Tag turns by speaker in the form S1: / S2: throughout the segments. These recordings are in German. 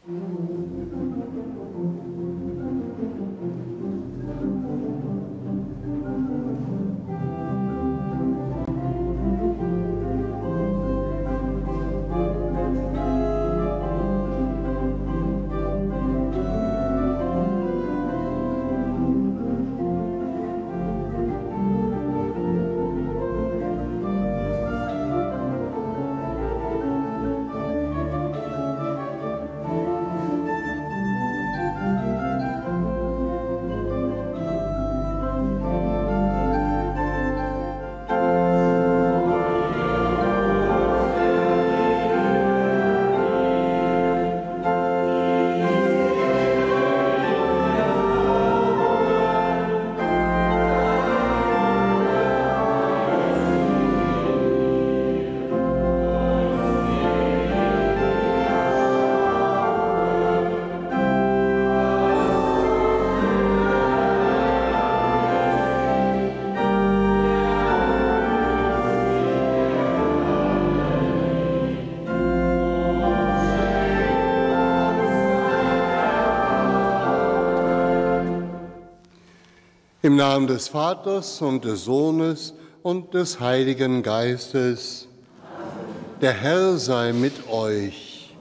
S1: Im Namen des Vaters und des Sohnes und des Heiligen Geistes. Der Herr sei mit euch.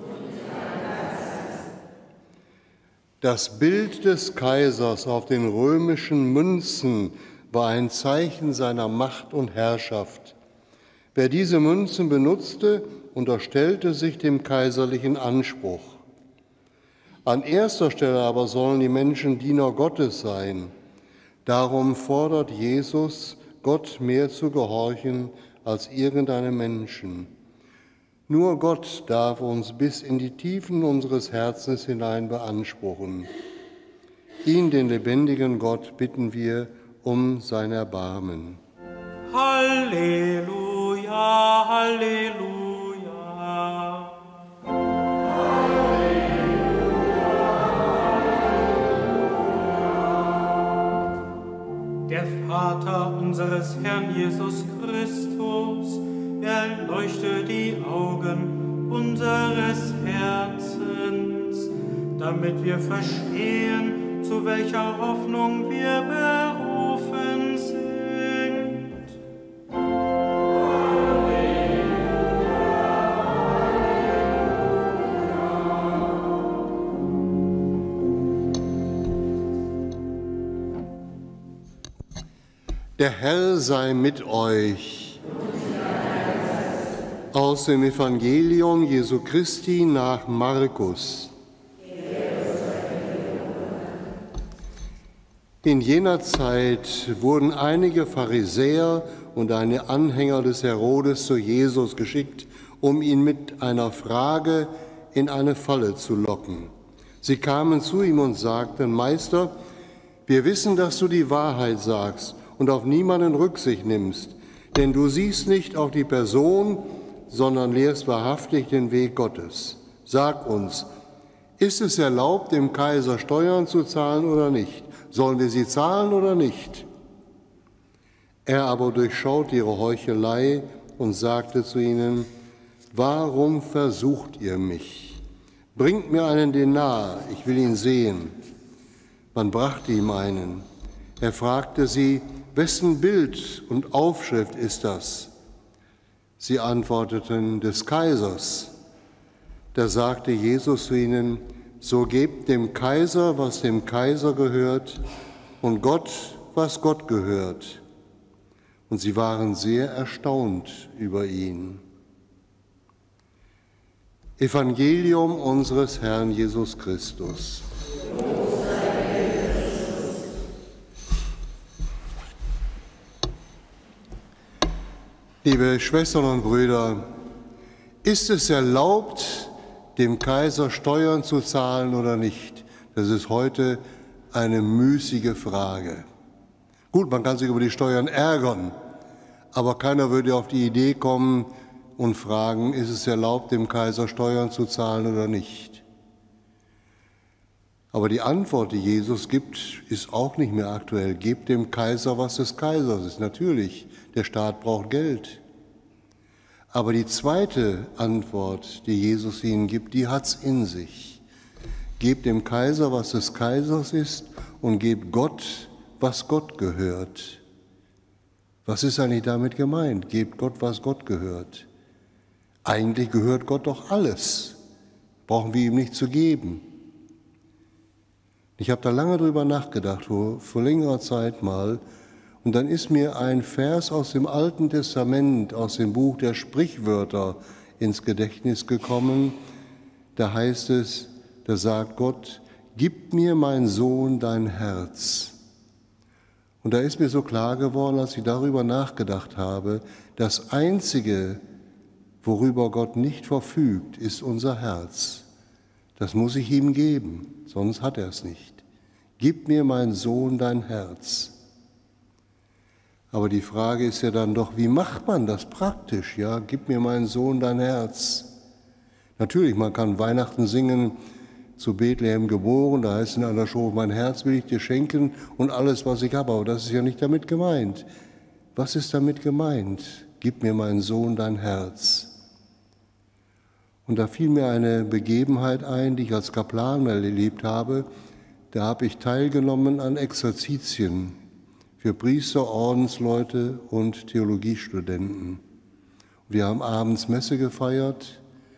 S1: Das Bild des Kaisers auf den römischen Münzen war ein Zeichen seiner Macht und Herrschaft. Wer diese Münzen benutzte, unterstellte sich dem kaiserlichen Anspruch. An erster Stelle aber sollen die Menschen Diener Gottes sein. Darum fordert Jesus, Gott mehr zu gehorchen als irgendeinem Menschen. Nur Gott darf uns bis in die Tiefen unseres Herzens hinein beanspruchen. Ihn, den lebendigen Gott, bitten wir um sein Erbarmen.
S2: Halleluja, Halleluja. Der Vater unseres Herrn Jesus Christus erleuchte die Augen unseres Herzens, damit wir verstehen, zu welcher Hoffnung wir berufen sind.
S1: Der Herr sei mit euch. Aus dem Evangelium Jesu Christi nach Markus. In jener Zeit wurden einige Pharisäer und einige Anhänger des Herodes zu Jesus geschickt, um ihn mit einer Frage in eine Falle zu locken. Sie kamen zu ihm und sagten: Meister, wir wissen, dass du die Wahrheit sagst und auf niemanden Rücksicht nimmst, denn du siehst nicht auf die Person, sondern lehrst wahrhaftig den Weg Gottes. Sag uns, ist es erlaubt, dem Kaiser Steuern zu zahlen oder nicht? Sollen wir sie zahlen oder nicht? Er aber durchschaut ihre Heuchelei und sagte zu ihnen: Warum versucht ihr mich? Bringt mir einen Denar, ich will ihn sehen. Man brachte ihm einen. Er fragte sie: Wessen Bild und Aufschrift ist das? Sie antworteten: Des Kaisers. Da sagte Jesus zu ihnen: So gebt dem Kaiser, was dem Kaiser gehört, und Gott, was Gott gehört. Und sie waren sehr erstaunt über ihn. Evangelium unseres Herrn Jesus Christus. Liebe Schwestern und Brüder, ist es erlaubt, dem Kaiser Steuern zu zahlen oder nicht? Das ist heute eine müßige Frage. Gut, man kann sich über die Steuern ärgern, aber keiner würde auf die Idee kommen und fragen, ist es erlaubt, dem Kaiser Steuern zu zahlen oder nicht? Aber die Antwort, die Jesus gibt, ist auch nicht mehr aktuell. Gebt dem Kaiser, was des Kaisers ist. Natürlich, der Staat braucht Geld. Aber die zweite Antwort, die Jesus ihnen gibt, die hat's in sich. Gebt dem Kaiser, was des Kaisers ist, und gebt Gott, was Gott gehört. Was ist eigentlich damit gemeint? Gebt Gott, was Gott gehört. Eigentlich gehört Gott doch alles. Brauchen wir ihm nicht zu geben. Ich habe da lange drüber nachgedacht, vor längerer Zeit mal, und dann ist mir ein Vers aus dem Alten Testament, aus dem Buch der Sprichwörter ins Gedächtnis gekommen. Da heißt es, da sagt Gott, gib mir, mein Sohn, dein Herz. Und da ist mir so klar geworden, als ich darüber nachgedacht habe, das Einzige, worüber Gott nicht verfügt, ist unser Herz. Das muss ich ihm geben, sonst hat er es nicht. Gib mir, mein Sohn, dein Herz. Aber die Frage ist ja dann doch, wie macht man das praktisch? Ja, gib mir, mein Sohn, dein Herz. Natürlich, man kann Weihnachten singen, zu Bethlehem geboren, da heißt in einer Strophe, mein Herz will ich dir schenken und alles, was ich habe. Aber das ist ja nicht damit gemeint. Was ist damit gemeint? Gib mir, mein Sohn, dein Herz. Und da fiel mir eine Begebenheit ein, die ich als Kaplan mal erlebt habe. Da habe ich teilgenommen an Exerzitien für Priester, Ordensleute und Theologiestudenten. Wir haben abends Messe gefeiert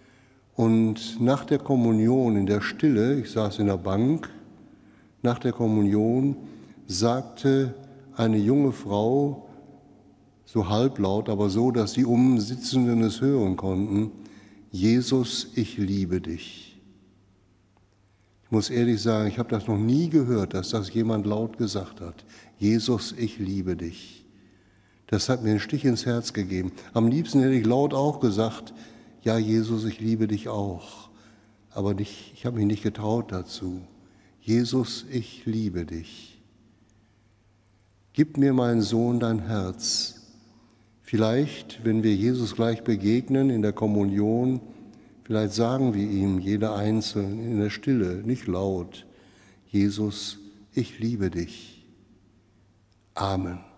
S1: und nach der Kommunion in der Stille, ich saß in der Bank, nach der Kommunion sagte eine junge Frau, so halblaut, aber so, dass die Umsitzenden es hören konnten, Jesus, ich liebe dich. Ich muss ehrlich sagen, ich habe das noch nie gehört, dass das jemand laut gesagt hat. Jesus, ich liebe dich. Das hat mir einen Stich ins Herz gegeben. Am liebsten hätte ich laut auch gesagt, ja Jesus, ich liebe dich auch. Aber ich habe mich nicht getraut dazu. Jesus, ich liebe dich. Gib mir, mein Sohn, dein Herz. Vielleicht, wenn wir Jesus gleich begegnen in der Kommunion, vielleicht sagen wir ihm, jeder Einzelne in der Stille, nicht laut, Jesus, ich liebe dich. Amen.